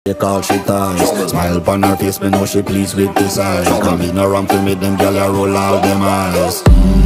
Take all she ties. Smile upon her face, me know she pleased with this eyes. Come in around to make them gyal a roll out them eyes.